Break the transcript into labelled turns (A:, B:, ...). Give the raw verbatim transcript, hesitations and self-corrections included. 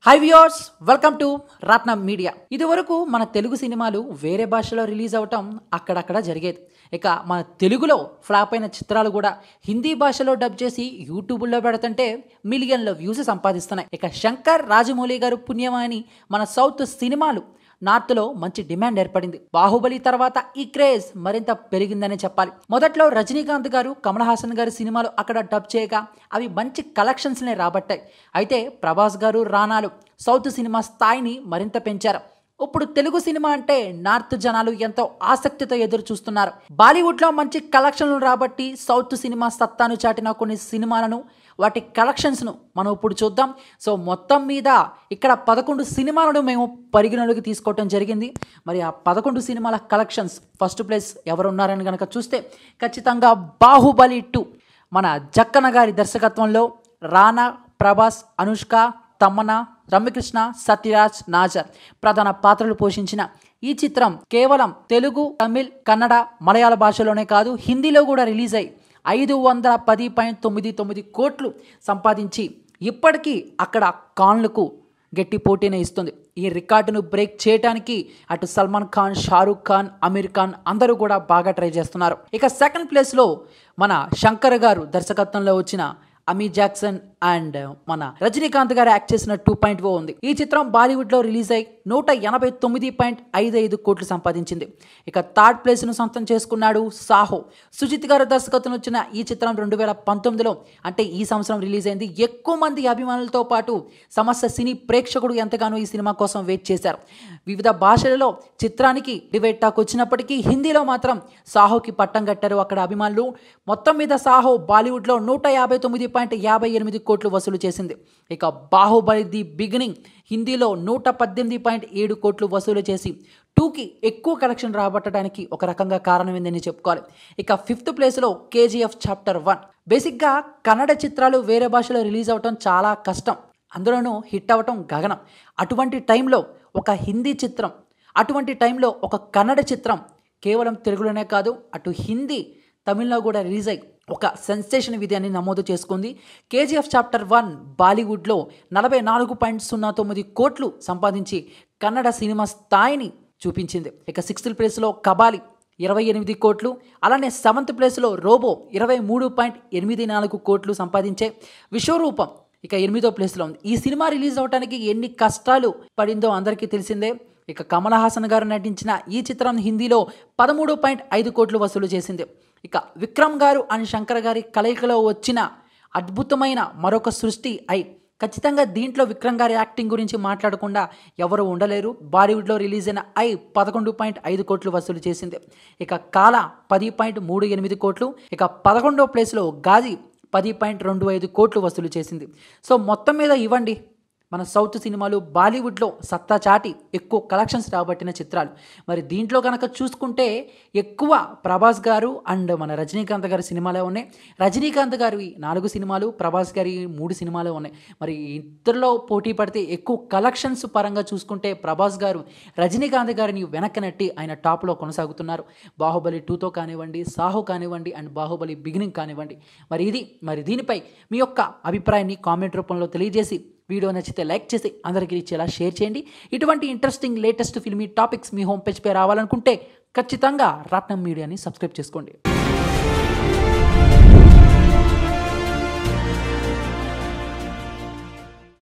A: High viewers, welcome to Ratnam media. ఇదివరకు మన తెలుగు సినిమాలు వేరే భాషలో రిలీజ్ అవటం అక్కడక్కడ జరిగేది. ఇక మన తెలుగులో ఫ్లాప్ అయిన చిత్రాలు కూడా హిందీ భాషలో డబ్ చేసి యూట్యూబ్లో పెడుతుంటే మిలియన్ల వ్యూస్ సంపాదిస్తున్నాయి. ఇక శంకర్ రాజమౌళి గారు పుణ్యమాని మన సౌత్ సినిమాలు నార్త్లో మంచి డిమాండ్ ఏర్పడింది. బాహుబలి తర్వాత ఈ క్రేజ్ మరింత పెరిగిందనే చెప్పాలి. మొదట్లో రజనీకాంత్ గారు, కమల్ హాసన్ గారి సినిమాలు అక్కడ డబ్ చేయగా అవి మంచి కలెక్షన్స్నే రాబట్టాయి. అయితే ప్రభాస్ గారు, రానాలు సౌత్ సినిమా స్థాయిని మరింత పెంచారు. ఇప్పుడు తెలుగు సినిమా అంటే నార్త్ జనాలు ఎంతో ఆసక్తితో ఎదురు చూస్తున్నారు. బాలీవుడ్లో మంచి కలెక్షన్లు రాబట్టి సౌత్ సినిమా సత్తాను చాటిన కొన్ని సినిమాలను, వాటి కలెక్షన్స్ను మనం ఇప్పుడు చూద్దాం. సో మొత్తం మీద ఇక్కడ పదకొండు సినిమాలను మేము పరిగణలోకి తీసుకోవటం జరిగింది. మరి ఆ పదకొండు సినిమాల కలెక్షన్స్ ఫస్ట్ ప్లేస్ ఎవరున్నారని కనుక చూస్తే ఖచ్చితంగా బాహుబలి టూ మన జక్కన్న గారి దర్శకత్వంలో రానా, ప్రభాస్, అనుష్క, తమ్మన్నా, రమ్యకృష్ణ, సత్యరాజ్, నాజర్ ప్రధాన పాత్రలు పోషించిన ఈ చిత్రం కేవలం తెలుగు, తమిళ్, కన్నడ, మలయాళ భాషలోనే కాదు హిందీలో కూడా రిలీజ్ అయ్యి ఐదు వందల పది పాయింట్ తొమ్మిది తొమ్మిది కోట్లు సంపాదించి ఇప్పటికీ అక్కడ ఖాన్లకు గట్టి పోటీనే ఇస్తుంది. ఈ రికార్డును బ్రేక్ చేయడానికి అటు సల్మాన్ ఖాన్, షారూక్ ఖాన్, అమీర్ ఖాన్ అందరూ కూడా బాగా ట్రై చేస్తున్నారు. ఇక సెకండ్ ప్లేస్లో మన శంకర్ గారు దర్శకత్వంలో వచ్చిన అమీ జాక్సన్ అండ్ మన రజనీకాంత్ గారు యాక్ట్ చేసిన టూ పాయింట్ ఓ ఉంది. ఈ చిత్రం బాలీవుడ్లో రిలీజ్ అయి నూట ఎనభై తొమ్మిది పాయింట్ ఐదు ఐదు కోట్లు సంపాదించింది. ఇక థర్డ్ ప్లేస్ను సొంతం చేసుకున్నాడు సాహో. సుజిత్ గారు దర్శకత్వం వచ్చిన ఈ చిత్రం రెండు వేల పంతొమ్మిదిలో అంటే ఈ సంవత్సరం రిలీజ్ అయింది. ఎక్కువ మంది అభిమానులతో పాటు సమస్త సినీ ప్రేక్షకుడు ఎంతగానో ఈ సినిమా కోసం వెయిట్ చేశారు. వివిధ భాషలలో చిత్రానికి డివైడ్ టాక్ వచ్చినప్పటికీ హిందీలో మాత్రం సాహోకి పట్టం కట్టారు అక్కడ అభిమానులు. మొత్తం మీద సాహో బాలీవుడ్లో నూట యాభై తొమ్మిది పాయింట్ యాభై ఎనిమిది కోట్లు వసూలు చేసింది. ఇక బాహుబలి ది బిగినింగ్ హిందీలో నూట పద్దెనిమిది పాయింట్ ఏడు కోట్లు వసూలు చేసి టూకి ఎక్కువ కలెక్షన్ రాబట్టడానికి ఒక రకంగా కారణమైందని చెప్పుకోవాలి. ఇక ఫిఫ్త్ ప్లేస్లో కేజీఎఫ్ చాప్టర్ వన్. బేసిక్గా కన్నడ చిత్రాలు వేరే భాషలో రిలీజ్ అవటం చాలా కష్టం, అందులోనూ హిట్ అవ్వటం గగనం. అటువంటి టైంలో ఒక హిందీ చిత్రం, అటువంటి టైంలో ఒక కన్నడ చిత్రం కేవలం తెలుగులోనే కాదు అటు హిందీ, తమిళ్లో కూడా రిలీజ్ అయ్యి ఒక సెన్సేషన్ విజయాన్ని నమోదు చేసుకుంది. కేజీఎఫ్ చాప్టర్ వన్ బాలీవుడ్లో నలభై నాలుగు పాయింట్ సున్నా తొమ్మిది కోట్లు సంపాదించి కన్నడ సినిమా స్థాయిని చూపించింది. ఇక సిక్స్త్ ప్లేస్లో కబాలి ఇరవై ఎనిమిది కోట్లు, అలానే సెవెంత్ ప్లేస్లో రోబో ఇరవై మూడు పాయింట్ ఎనిమిది నాలుగు కోట్లు సంపాదించే విశ్వరూపం ఇక ఎనిమిదో ప్లేస్లో ఉంది. ఈ సినిమా రిలీజ్ అవడానికి ఎన్ని కష్టాలు పడిందో అందరికీ తెలిసిందే. ఇక కమల్ హాసన్ గారు నటించిన ఈ చిత్రం హిందీలో పదమూడు పాయింట్ ఐదు కోట్లు వసూలు చేసింది. ఇక విక్రమ్ గారు అండ్ శంకర్ గారి కలయికలో వచ్చిన అద్భుతమైన మరొక సృష్టి ఐ. ఖచ్చితంగా దీంట్లో విక్రమ్ గారి యాక్టింగ్ గురించి మాట్లాడకుండా ఎవరు ఉండలేరు. బాలీవుడ్లో రిలీజ్ అయిన ఐ పదకొండు పాయింట్ ఐదు కోట్లు వసూలు చేసింది. ఇక కాలా పది పాయింట్ మూడు ఎనిమిది కోట్లు. ఇక పదకొండో ప్లేస్లో గాజీ పది పాయింట్ రెండు ఐదు కోట్లు వసూలు చేసింది. సో మొత్తం మీద ఇవ్వండి మన సౌత్ సినిమాలు బాలీవుడ్లో సత్తా చాటి ఎక్కువ కలెక్షన్స్ రాబట్టిన చిత్రాలు. మరి దీంట్లో కనుక చూసుకుంటే ఎక్కువ ప్రభాస్ గారు అండ్ మన రజనీకాంత్ గారి సినిమాలే ఉన్నాయి. రజనీకాంత్ గారి నాలుగు సినిమాలు, ప్రభాస్ గారి మూడు సినిమాలే ఉన్నాయి. మరి ఇద్దరిలో పోటీ పడితే ఎక్కువ కలెక్షన్స్ పరంగా చూసుకుంటే ప్రభాస్ గారు రజనీకాంత్ గారిని వెనక్కి నెట్టి ఆయన టాప్లో కొనసాగుతున్నారు. బాహుబలి టూతో కానివ్వండి, సాహో కానివ్వండి అండ్ బాహుబలి బిగినింగ్ కానివ్వండి. మరి ఇది మరి దీనిపై మీ యొక్క అభిప్రాయాన్ని కామెంట్ రూపంలో తెలియజేసి వీడియో నచ్చితే లైక్ చేసి అందరికీ ఇచ్చేలా షేర్ చేయండి. ఇటువంటి ఇంట్రెస్టింగ్ లేటెస్ట్ ఫిల్మీ టాపిక్స్ మీ హోమ్ పేజ్పై రావాలనుకుంటే ఖచ్చితంగా రత్నం మీడియాని సబ్స్క్రైబ్ చేసుకోండి.